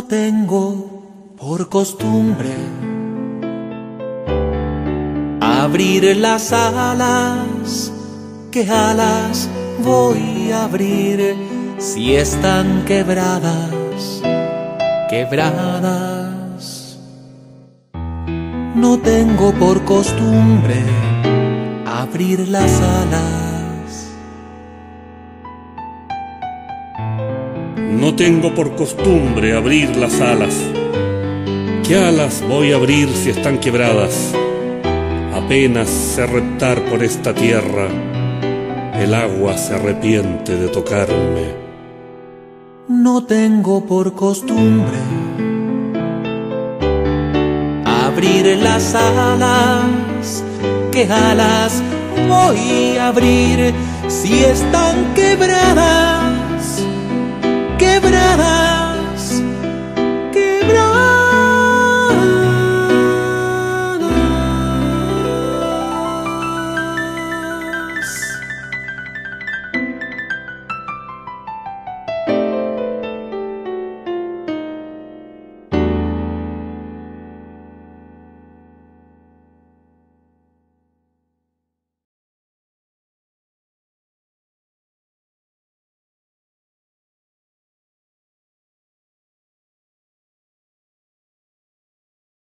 tengo por costumbre abrir las alas. ¿Qué alas voy a abrir si están quebradas, quebradas? No tengo por costumbre abrir las alas. No tengo por costumbre abrir las alas. ¿Qué alas voy a abrir si están quebradas? Apenas sé reptar por esta tierra, el agua se arrepiente de tocarme. No tengo por costumbre abrir las alas. ¿Qué alas voy a abrir si están quebradas, quebradas?